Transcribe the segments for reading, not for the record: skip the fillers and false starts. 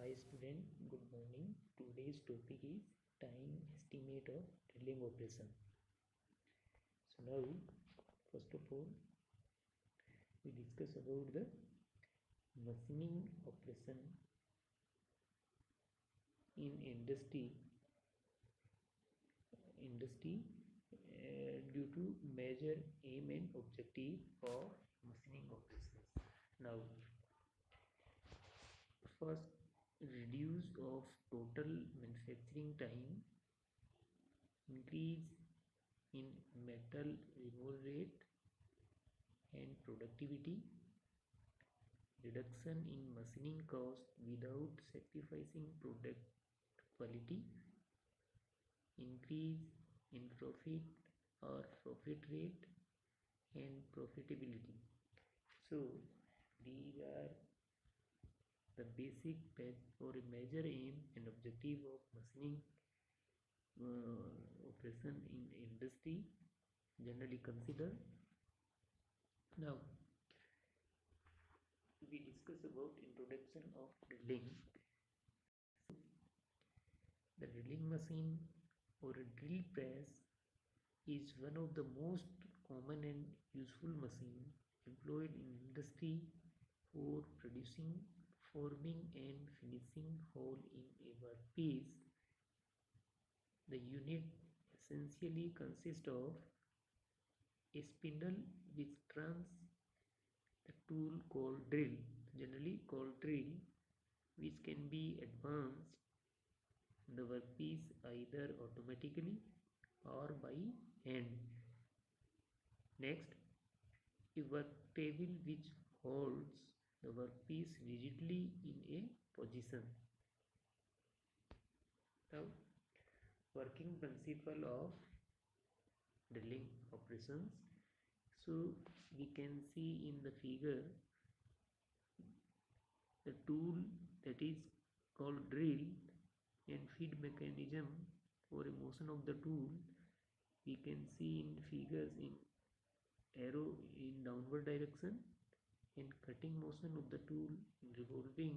Hi student, good morning. Today's topic is time estimate of drilling operation. So now, first of all, we discuss about the machining operation in industry due to major aim and objective of machining operations. Now, first, reduce of total manufacturing time, increase in metal removal rate and productivity, reduction in machining cost without sacrificing product quality, increase in profit or profit rate and profitability. So these are the basic or a major aim and objective of machining operation in industry generally considered. Now we discuss about introduction of drilling. The drilling machine or a drill press is one of the most common and useful machine employed in industry for producing, forming and finishing hole in a workpiece. The unit essentially consists of a spindle which turns the tool called drill, generally called drill, which can be advanced the workpiece either automatically or by hand. Next, a work table which holds the workpiece rigidly in a position. Now, working principle of drilling operations. So we can see in the figure the tool that is called drill and feed mechanism for a motion of the tool. We can see in figures in arrow in downward direction and cutting motion of the tool in revolving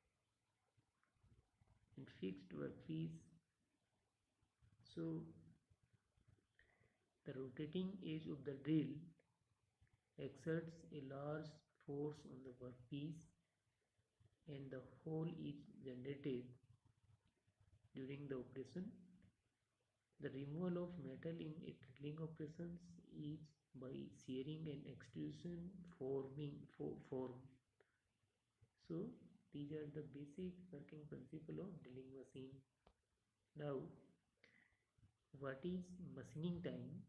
and fixed workpiece. So the rotating edge of the drill exerts a large force on the workpiece and the hole is generated during the operation. The removal of metal in a drilling operations is by shearing and extrusion form. So these are the basic working principle of drilling machine. Now, what is machining time?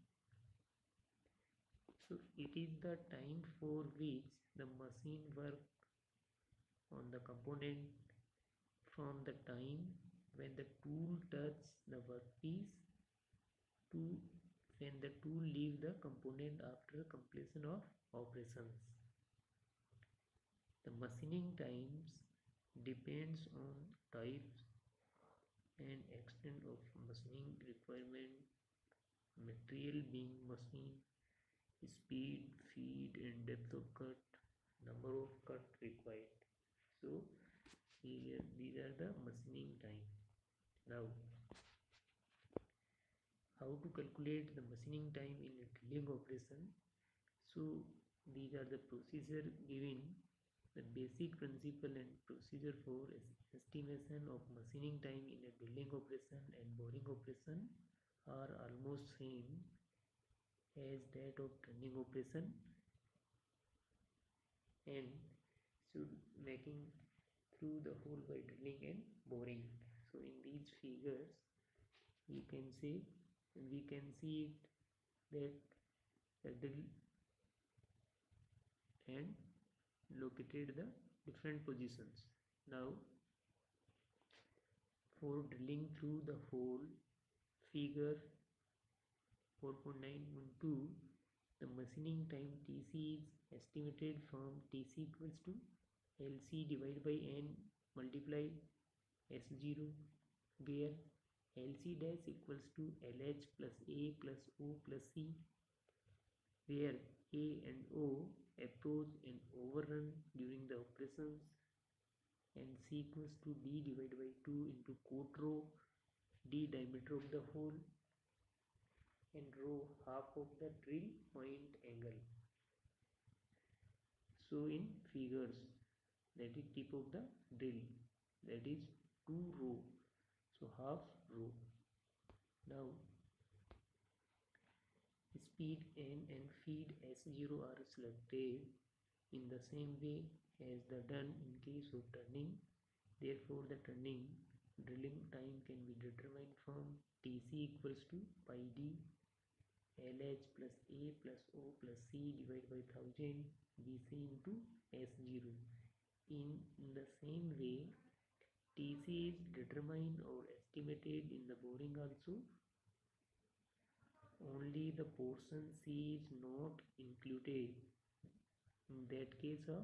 So it is the time for which the machine works on the component from the time when the tool touches the workpiece to when the tool leaves the component after completion of operations. The machining times depends on types and extent of machining requirement, material being machined, speed, feed and depth of cut, number of cut required. So these are the machining time. Now, how to calculate the machining time in a drilling operation? So these are the procedure given. The basic principle and procedure for estimation of machining time in a drilling operation and boring operation are almost same as that of turning operation, and should making through the hole by drilling and boring. So in these figures we can see it that the drill and located the different positions. Now for drilling through the hole, figure 4.912, the machining time TC is estimated from TC equals to LC divided by N multiply S0, where LC dash equals to LH plus A plus O plus C, where A and O approach and overrun during the operations, and C equals to D divided by 2 into quote row, D diameter of the hole, and rho half of the drill point angle. So in figures, that is tip of the drill, that is 2 rho, so half rho. Now speed N and feed S0 are selected in the same way as the done in case of turning. Therefore the turning drilling time can be determined from Tc equals to pi d LH plus A plus O plus C divided by 1000 Vc into S0. In the same way, Tc is determined or estimated in the boring also. Only the portion C is not included in that case of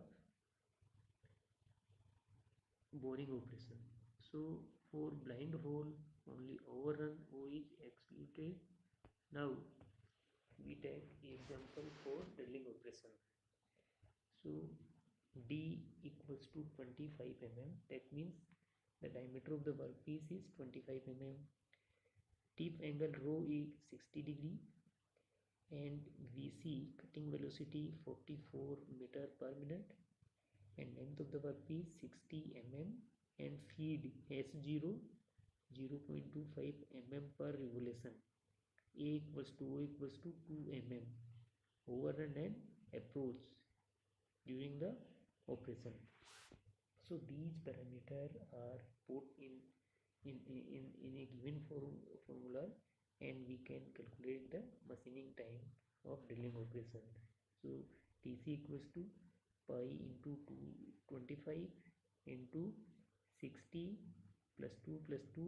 boring operation. So for blind hole, only overrun O is excluded. Now we take example for drilling operation. So D equals to 25 mm, that means the diameter of the workpiece is 25 mm. Tip angle rho is 60 degree and Vc cutting velocity 44 meter per minute and length of the workpiece 60 mm and feed S0 0.25 mm per revolution. A equals to O equals to 2 mm overrun and approach during the operation. So these parameters are put in a given formula and we can calculate the machining time of drilling operation. So Tc equals to pi into 25 into 60 plus 2 plus 2.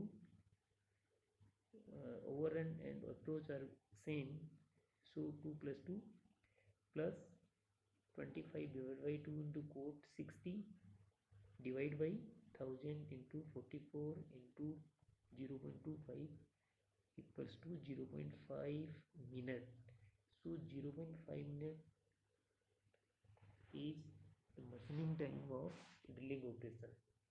Overrun and approach are same, so 2 plus 2 plus 25 divided by 2 into quote 60 divide by 1000 into 44 into 0.25 equals to 0.5 minute. So 0.5 minute is the machining time of drilling operation.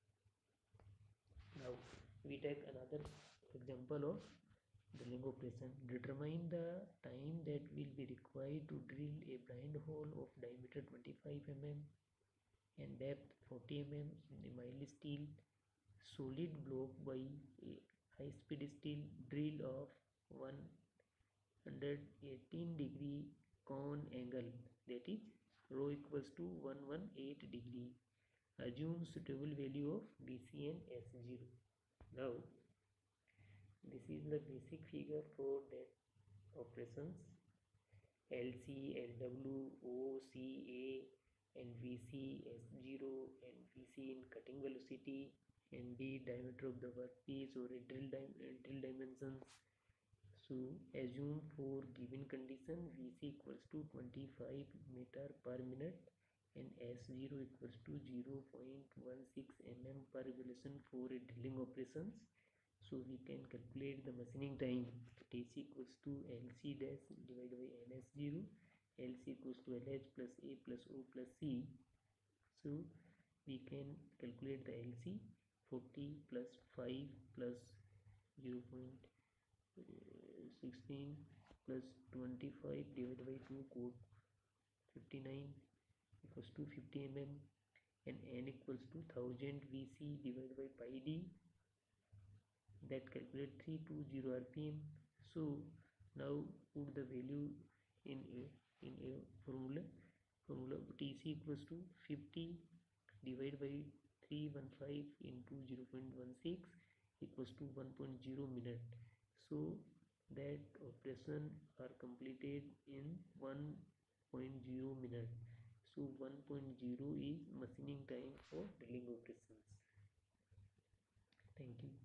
Now we take another example of drilling operation. Determine the time that will be required to drill a blind hole of diameter 25 mm and depth 40 mm in a mild steel solid block by a high speed steel drill of 118 degree cone angle, that is rho equals to 118 degree. Assume suitable value of Bc and S0. Now this is the basic figure for that operations. LC, LW, OCA and VC, S0 and VC in cutting velocity and D diameter of the workpiece or a drill dimensions. So assume for given condition Vc equals to 25 meter per minute and S0 equals to 0.16 mm per revolution for a drilling operations. So we can calculate the machining time. Tc equals to Lc dash divided by Ns0. Lc equals to Lh plus A plus O plus C. So we can calculate the Lc 40 plus 5 plus 0.16 plus 25 divided by 2 quote 59 equals to 50 mm and N equals to 1000 Vc divided by pi d, that calculate 320 rpm. So now put the value in a formula. Tc equals to 50 divided by 315 into 0.16 equals to 1.0 minute. So that operation are completed in 1.0 minute. So 1.0 is machining time for drilling operations. Thank you.